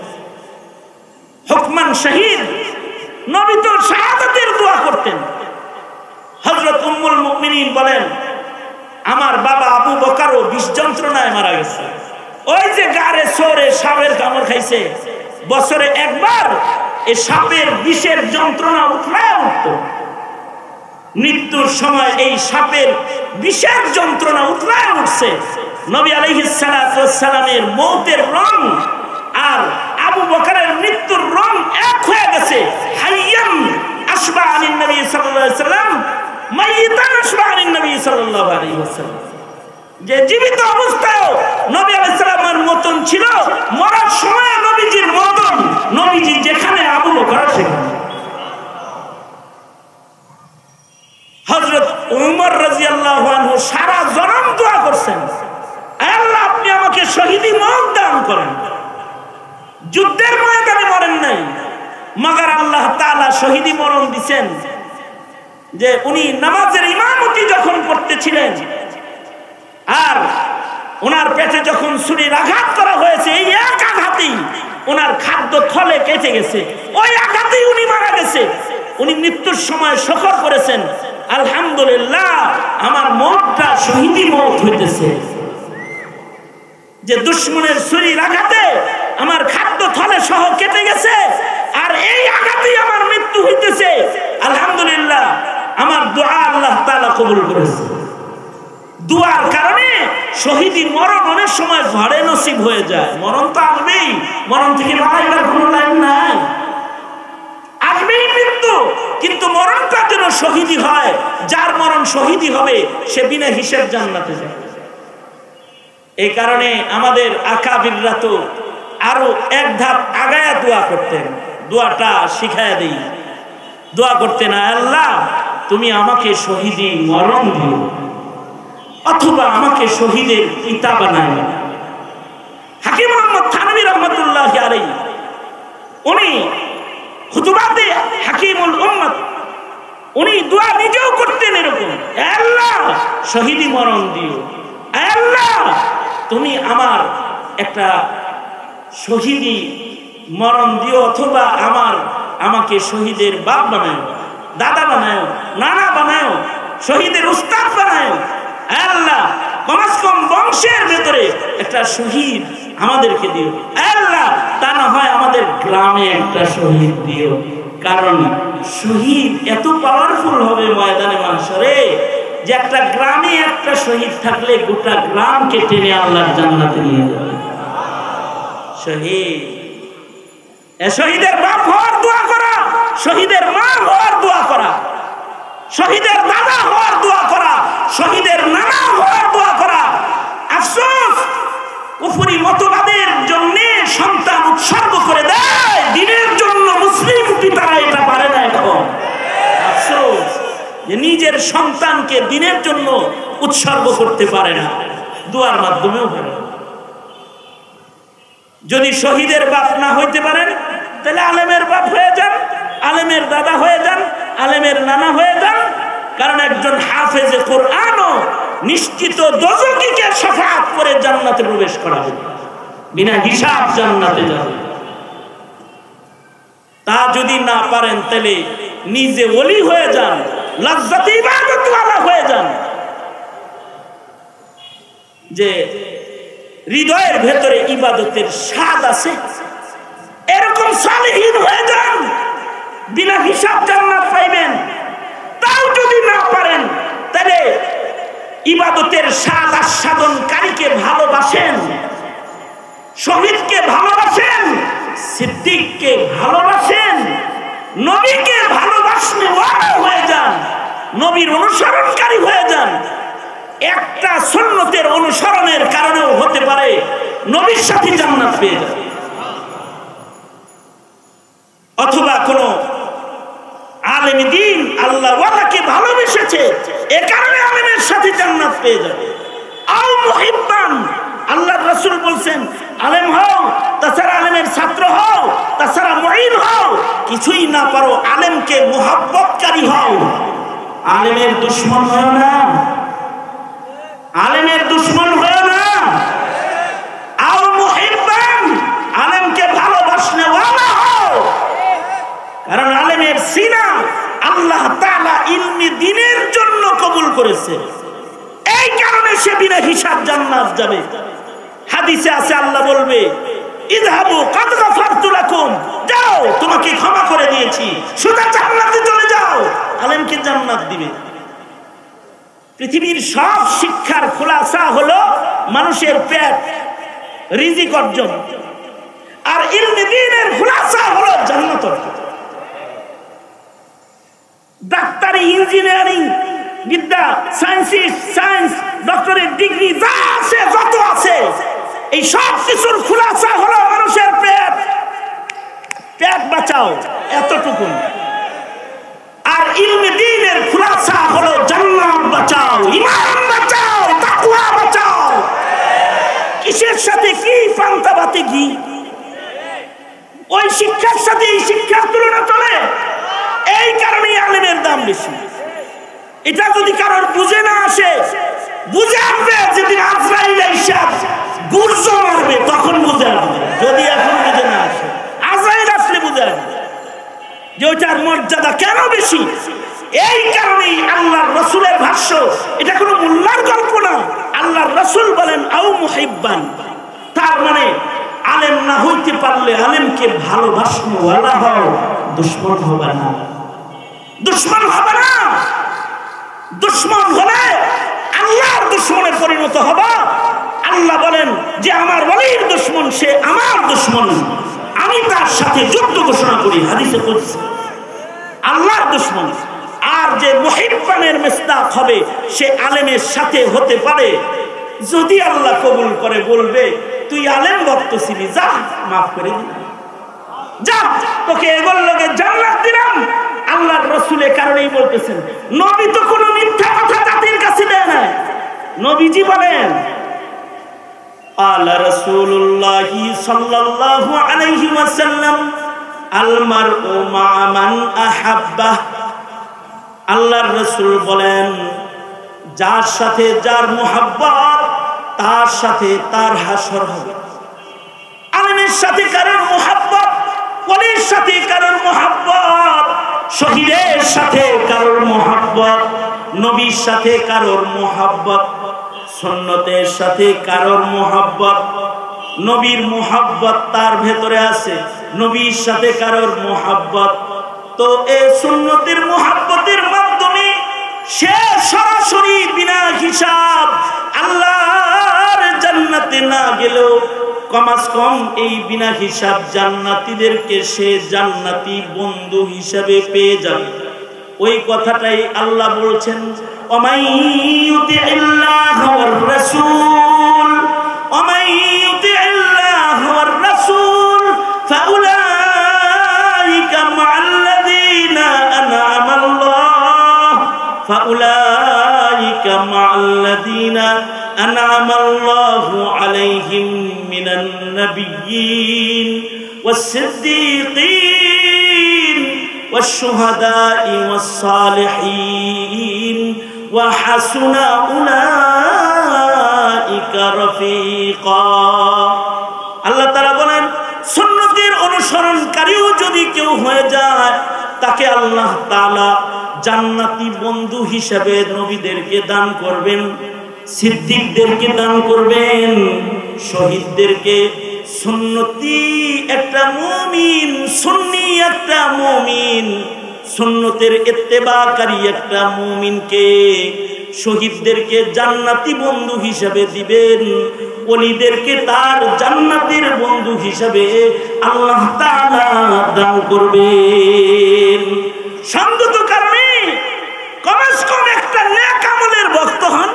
হুকমান শহীদ, নবী তো শাহাদাতের দোয়া করতেন। হযরত উম্মুল মুমিনিন বলেন আমার বাবা আবু বকরও বিষ যন্ত্রণায় মারা গেছে। ওই যে গারে সরে সাপের কামড় খাইছে, বছরে একবার এই সাপের বিষের যন্ত্রণা উঠলায় উঠত। মৃত্যুর সময় এই সাপের বিষের যন্ত্রণা উঠলায় উঠছে। নবী আলাইহিস সালাতু ওয়াস সালামের মওতের রং আর আবু বকরের মৃত্যুর রং এক হয়ে গেছে। হাইয়ান আশবা আনিন নবী সাল্লাল্লাহু আলাইহি ওয়াসাল্লাম, মাইয়াতান আশবা আনিন নবী সাল্লাল্লাহু আলাইহি ওয়াসাল্লাম। যে জীবিত অবস্থায় নবী আলাইহিস সালামের মতন ছিল, মরার সময় নবীজির মতন। নবীজি যেখানে আবু বকর সেখানে। হযরত উমর রাদিয়াল্লাহু আনহু সারা জনম দোয়া করছেন, আল্লাহ আপনি আমাকে শহীদি মওত দান করেন। যুদ্ধের ময়দানে মরেন নাই, মগর আল্লাহ তাআলা শহীদি মরণ দিবেন। যে উনি নামাজের ইমামতি যখন করতেছিলেন আর ওনার পেটে যখন ছুরির আঘাত করা হয়েছে, এই এক আঘাতেই ওনার খাদ্য থলে কেটে গেছে, ওই আঘাতেই উনি মারা গেছে। উনি মৃত্যুর সময় শকর করেছেন, আলহামদুলিল্লাহ আমার মওতটা শহীদি মওত হইতেছে। যে দুশমনের ছুরির আঘাতে আমার খাদ্য থলে সহ কেটে গেছে আর এই আঘাতেই আমার মৃত্যু হইতেছে, আলহামদুলিল্লাহ আমার দোয়া আল্লাহ তাআলা কবুল করেছে। দুয়ার কারণে শহীদি মরণ অনেক সময় ঘরে নসিব হয়ে যায়। মরণ তো আসবেই, মরণ থেকে বাঁচার কোনো লাইন নাই, আসবেই মৃত্যু। কিন্তু মরণটা যেন শহীদি হয়, যার মরণ শহীদি হবে সে বিনা হিসেব জান্নাতে যাবে। এই কারণে আমাদের আকাবিররা তো আরো এক ধাপ আগায়া দোয়া করতেন। দোয়াটা শিখায়া দেই, দোয়া করতেন, আল্লাহ তুমি আমাকে শহীদি মরণ দিও, অথবা আমাকে শহীদের পিতা বানায়। হাকিম মুহাম্মদ থানভী রাহমাতুল্লাহি আলাইহি উনি খুতবাতে হাকিমুল উম্মত উনি দোয়া নিজেও করতেন এরকম, আল্লাহ শহীদি মরণ দিও, আল্লাহ তুমি আমার একটা শহীদি মরণ দিও, অথবা আমাকে শহীদের বাপ বানায়, দাদা বানায়, নানা বানায়, শহীদের উস্তাদ বানায়। আল্লাহ কমস কম বংশের ভেতরে একটা শহীদ আমাদেরকে দিও, আল্লাহ তা না হয় আমাদের গ্রামে একটা শহীদ দিও। কারণ শহীদ এত পাওয়ারফুল হবে ময়দানে মাহশরে যে একটা গ্রামে একটা শহীদ থাকলে গোটা গ্রামকে টেনে আল্লাহর জান্নাতে নিয়ে যাবে। শহীদ, শহীদের বাপ হওয়ার দোয়া করা, শহীদের মা হওয়ার দোয়া করা, শহীদের দাদা হওয়ার দোয়া করা, শহীদের নানা হওয়ার দোয়া করা। আফসোস কুফরি মতবাদের জন্য সন্তান উৎসর্গ করে দেয় দ্বীনের জন্য, মুসলিম পিতারা এটা পারে না। এখন আফসোস যে নিজের সন্তানকে দ্বীনের জন্য উৎসর্গ করতে পারে না, দোয়ার মাধ্যমেও পারে না। যদি শহীদের বাপ না হইতে পারেন তাহলে আলেমের বাপ হয়ে যান, আলেমের দাদা হয়ে যান, আলেমের নানা হয়ে যান। কারণ একজন হাফেজে কোরআনও নিশ্চিত দোজখীকে শাফাআত করে জান্নাতে প্রবেশ করাবে, বিনা হিসাব জান্নাতে যাবে। তা যদি না পারেন তাহলে নিজে ওলি হয়ে যান, লাজ্জাতে ইবাদতওয়ালা হয়ে যান। যে হৃদয়ের ভেতরে ইবাদতের স্বাদ আছে এরকম সালেহীন হয়ে যান, বিনা হিসাব জান্নাত পাইবেন। তাও যদি না পারেন তাহলে ইবাদতের স্বাদ আস্বাদনকারীকে ভালোবাসেন, শহীদকে ভালোবাসেন, সিদ্দিককে ভালোবাসেন, নবীকে ভালোবাসলে হয়ে যান, নবীর অনুসরণকারী হয়ে যান। একটা সুন্নতের অনুসরণের কারণেও হতে পারে নবীর সাথে জান্নাত পেয়ে যাবে, অথবা কোন আলেম দ্বীন আল্লাহ ওয়ালাকে ভালোবেসেছে এ কারণে আলেমের সাথে জান্নাত পেয়ে যাবে। আও মুহিব্বান, আল্লাহর রাসূল বলেন আলেম হও, তাছাড়া আলেমের ছাত্র হও, তাছাড়া মুঈন হও, কিছুই না পারো আলেমকে মুহাব্বতকারী হও, আলেমের দুশমন হও না, আলেমের দুশমন হও না। আও মুহিব্বান, আলেমকে ভালোবাসনে ওয়ালা হও, কারণ আলেমের সিনা আল্লাহ তাআলা ইলমি দ্বীনের জন্য কবুল করেছে। এই কারণে সে বিনা হিসাব জান্নাত যাবে। হাদিসে আছে আল্লাহ বলবে ইযহাবু কাদ গাফারতু লাকুম, যাও তোমাকে ক্ষমা করে দিয়েছি, সোজা জান্নাতে চলে যাও। আলেমকে জান্নাত দিবে। পৃথিবীর সব শিক্ষার খোলাসা হলো মানুষের পেট, রিজিক অর্জন, আর ইলমে দ্বীনের খোলাসা হলো জান্নাত অর্জন। ডাক্তারি, ইঞ্জিনিয়ারিং বিদ্যা, সায়েন্স, ডক্টরেট ডিগ্রি যা আছে, যত আছে, এই সব কিছুর খোলাসা হলো মানুষের পেট। পেট বাঁচাও, এতটুকু। আর ইলমে দ্বীনের খোলাসা হলো জান্নাত বাঁচাও, ঈমান বাঁচাও, তাকওয়া বাঁচাও। কিসের সাথে কি পান্তাবাতে ঘি? ওই শিক্ষার সাথে এই শিক্ষার তুলনা চলে। এই কারণেই আলেমের দাম বেশি। এটা যদি কারোর বুঝে না আসে, বুঝে আসবে যেদিন আজরাইল এসে গুরজ মারবে, তখন বুঝে আসবে। যদি এখন বুঝে না আসে, আজরাইল আসলে বুঝে আসবে যে ওইটার মর্যাদা কেন বেশি। এই কারণেই আল্লাহর রাসূলের ভাষ্য, এটা কোনো মোল্লার গল্প না। আল্লাহর রাসূল বলেন আও মুহিব্বান, তার মানে আলেম না হইতে পারলে আলেমকে ভালোবাসো, ওয়ালা হও, দুশমন হবে না। দুশমন হবে না। দুশমন হলে আল্লাহর দুশমনে পরিণত হবে। আল্লাহ বলেন যে আমার ওয়ালির দুশমন সে আমার দুশমন, আমি তার সাথে যুদ্ধ ঘোষণা করি। হাদিসে কুদসি, আল্লাহর দুশমন। আর যে মুহিব্বানের মিসদাক হবে সে আলেমের সাথে হতে পারে যদি আল্লাহ কবুল করে। বলবে তুই আলেম ভক্ত ছিলি, যা মাফ করে দিলাম, যা তোকে এগুলোর লগে জান্নাত দিলাম। আল্লাহর রাসূলের কারণেই বলতেছেন, নবী তো কোনো মিথ্যা কথা জাতির কাছে দেয় না। নবীজি বলেন আলা রাসূলুল্লাহ সাল্লাল্লাহু আলাইহি ওয়াসাল্লাম আল মারউ মা মান আহাব্বা। আল্লাহর রাসূল বলেন যার সাথে যার মুহাব্বত, তার সাথে তার হাসর হবে। আলেমের সাথে কারোর মুহাব্বত, ওলির সাথে কারোর মুহাব্বত, শহীদের সাথে কারোর মুহাব্বত, নবীর সাথে কারোর মুহাব্বত, সুন্নতের সাথে কারোর মুহাব্বত। নবীর মুহাব্বত তার ভেতরে আছে, নবীর সাথে কারোর মুহাব্বত। তো এই সুন্নতের মুহাব্বতের মাধ্যমে সে সরাসরি বিনা হিসাব আল্লাহর জান্নাতে না গেলেও কমাস কম এই বিনা হিসাব জান্নাতীদেরকে সে জান্নাতি বন্ধু হিসাবে পেয়ে যাবে। ওই কথাটাই আল্লাহ বলছেন ওমাইয়ুতিল্লাহু ওয়ার রাসূল, ওমাইয়ুতিল্লাহু ওয়ার রাসূল ফাউলাইকা মা'আল্লাযীনা আন'আমা আল্লাহ, ফাউলাইকা মা'আল্লাযীনা আন'আমা আল্লাহু আলাইহিম মিনান নাবিয়্যিন ওয়াস-সিদ্দীকিন والشهداء والصالحين وحسن أولئك رفيقا। আল্লাহ তাআলা বলেন সুন্নতের অনুসরণকারীও যদি কেউ হয়ে যায় তাকে আল্লাহ তাআলা জান্নাতি বন্ধু হিসেবে নবীদেরকে দান করবেন, সিদ্দিকদেরকে দান করবেন, শহীদদেরকে। সুন্নতি একটা মুমিন, সুন্নি একটা মুমিন, সুন্নতের ইত্তেবাকারী একটা মুমিনকে শহীদদেরকে জান্নাতি বন্ধু হিসেবে দিবেন, ওলিদেরকে তার জান্নাতের বন্ধু হিসেবে আল্লাহ তাআলা দান করবেন। সঙ্গত কারণে কমস কম একটা নেক আমলের ভক্ত হন,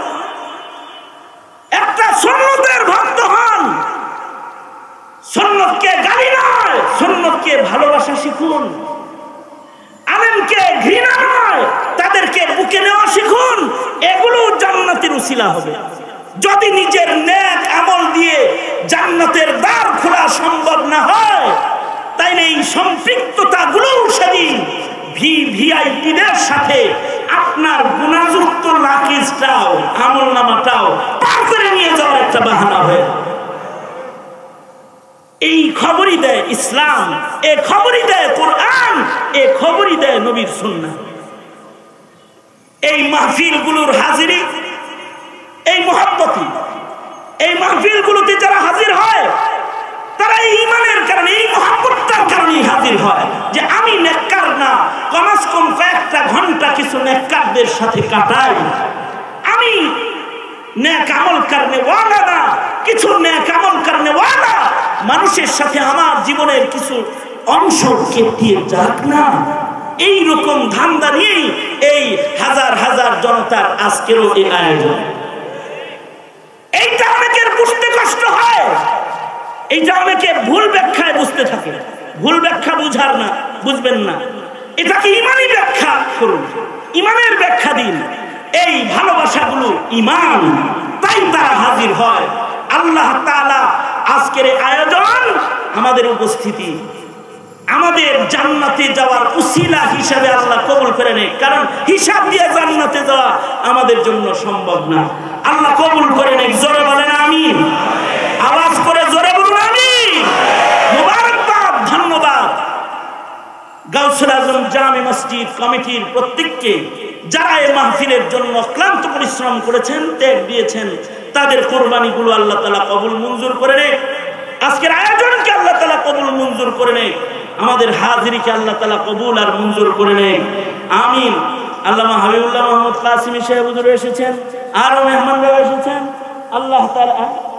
একটা সুন্নতের ভক্ত হন। সুন্নতকে গালি নয়, সুন্নতকে ভালোবাসা শিখুন। আলেমকে ঘৃণা নয়, তাদেরকে বুকে নেওয়া শিখুন। এগুলো জান্নাতের উসিলা হবে। যদি নিজের নেক আমল দিয়ে জান্নাতের দ্বার খোলা সম্ভব না হয়, তাইলে এই সম্পৃক্ততাগুলো সেদিন ভিআইপিদের সাথে আপনার গুনাহযুক্ত লাকিজটাও আমলনামাটাও পার করে নিয়ে যাওয়ার একটা বাহানা হয়। এই খবরই দেয় ইসলাম, এই খবরই দেয় কোরআন, এই খবরই দেয় নবীর সুন্নাহ। এই মাহফিলগুলোর হাজিরি, এই মহব্বতি, এই মাহফিলগুলোতে যারা হাজির হয় তারা এই ঈমানের কারণে, এই মহব্বতটার কারণেই হাজির হয় যে আমি নেককার না, কমস কম কয়েকটা ঘন্টা কিছু নেককারদের সাথে কাটাই, আমি নেক আমল করনে ওয়ালা না, কিছু নেক আমল করনে ওয়ালা মানুষের সাথে আমার জীবনের কিছু অংশ কেটে যাক না। এই রকম ধান্দা নিয়েই এই হাজার হাজার জনতার আজকেরও এই আয়োজন। এইটা অনেকের বুঝতে কষ্ট হয়, এইটা অনেকে ভুল ব্যাখ্যায় বুঝতে থাকে। ভুল ব্যাখ্যা বুঝার না, বুঝবেন না, এটাকে ইমানি ব্যাখ্যা করুন, ইমানের ব্যাখ্যা দিন। এই ভালোবাসাগুলো ইমান, তাই তারা হাজির হয়। আল্লাহ তাআলা আজকের আয়োজন, আমাদের উপস্থিতি আমাদের জান্নাতে যাওয়ার উসিলা হিসাবে আল্লাহ কবুল করে নেয়। কারণ হিসাব দিয়ে জান্নাতে যাওয়া আমাদের জন্য সম্ভব না। আল্লাহ কবুল করে নেয়। জোরে বলেন আমিন, আওয়াজ করে জোরে বলুন আমিন। মুবারকবাদ, ধন্যবাদ গাউসুল আজম জামে মসজিদ কমিটির প্রত্যেককে, যারা এই মাহফিলের জন্য ক্লান্ত পরিশ্রম করেছেন, ত্যাগ দিয়েছেন, তাদের কোরবানিগুলো আল্লাহ তাআলা কবুল মঞ্জুর করে নেয়। আজকের আয়োজনকে আল্লাহ তাআলা কবুল মঞ্জুর করে নেয়। আমাদের হাজিরিকে আল্লাহ তাআলা কবুল আর মঞ্জুর করে নেয়। আমিন। আল্লামা হাবিবুল্লাহ মোহাম্মদ কাসিমি সাহেব হুজুর এসেছেন, আরো মেহমানরা এসেছেন। আল্লাহ তাআলা,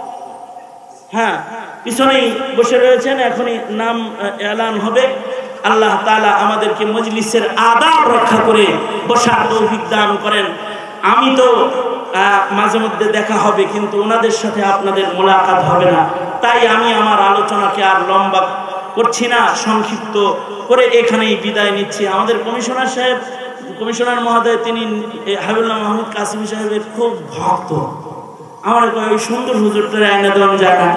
হ্যাঁ, পিছনেই বসে রয়েছেন, এখনই নাম এলান হবে। আল্লাহ তাআলা আমাদেরকে মজলিসের আদাব রক্ষা করে বসার তৌফিক দান করেন। আমি তো মাঝে মধ্যে দেখা হবে, কিন্তু ওনাদের সাথে আপনাদের মোলাকাত হবে না, তাই আমি আমার আলোচনাকে আর লম্বা করছি না, সংক্ষিপ্ত করে এখানেই বিদায় নিচ্ছি। আমাদের কমিশনার সাহেব, কমিশনার মহোদয়, তিনি হাবিবুল্লাহ মাহমুদ কাসিমি সাহেবের খুব ভক্ত। আমার ওই সুন্দর হুজুরটার আয়না দেওয়া যায় না।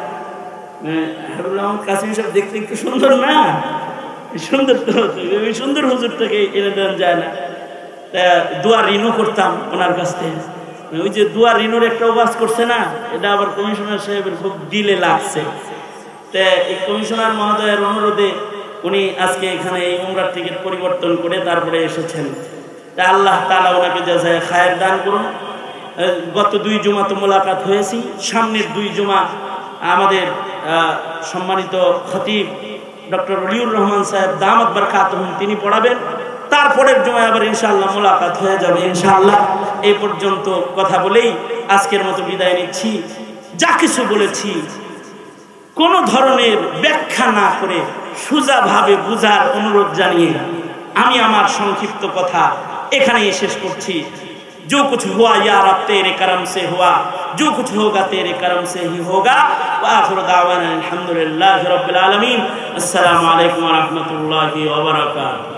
হাবিবুল্লাহ মাহমুদ কাসিমি সাহেব দেখতে একটু সুন্দর না? সুন্দর তো, ওই সুন্দর হুজুরটাকে এনে দেওয়া যায় না। দোয়া ঋণও করতাম ওনার কাছ থেকে। ওই যে দোয়া ঋণের একটা অভ্যাস করছে না, এটা আবার কমিশনার সাহেবের খুব দিলে লাগছে। এই কমিশনার মহোদয়ের অনুরোধে উনি আজকে এখানে এই উমরার টিকিট পরিবর্তন করে তারপরে এসেছেন। তা আল্লাহ তাআলা ওনাকে জাযায়ে খায়ের দান করুন। গত 2 জুমা তো মোলাকাত হয়েছি, সামনের 2 জুমা আমাদের সম্মানিত খতিব ডক্টর ওলিউর রহমান সাহেব দামাত বারকাতুহুম তিনি পড়াবেন। তারপরের জুমায় আবার ইনশাআল্লাহ মোলাকাত হয়ে যাবে ইনশাআল্লাহ। এই পর্যন্ত কথা বলেই আজকের মতো বিদায় নিচ্ছি। যা কিছু বলেছি কোনো ধরনের ব্যাখ্যা না করে সোজাভাবে বুঝার অনুরোধ জানিয়ে আমি আমার সংক্ষিপ্ত কথা এখানেই শেষ করছি। जो कुछ हुआ या रब तेरे करम से हुआ, जो कुछ होगा तेरे करम से ही होगा। व आखिरु दावाना अल्हम्दुलिल्लाहि रब्बिल आलमीन। अस्सलामु अलैकुम व रहमतुल्लाहि व बरकातुहू।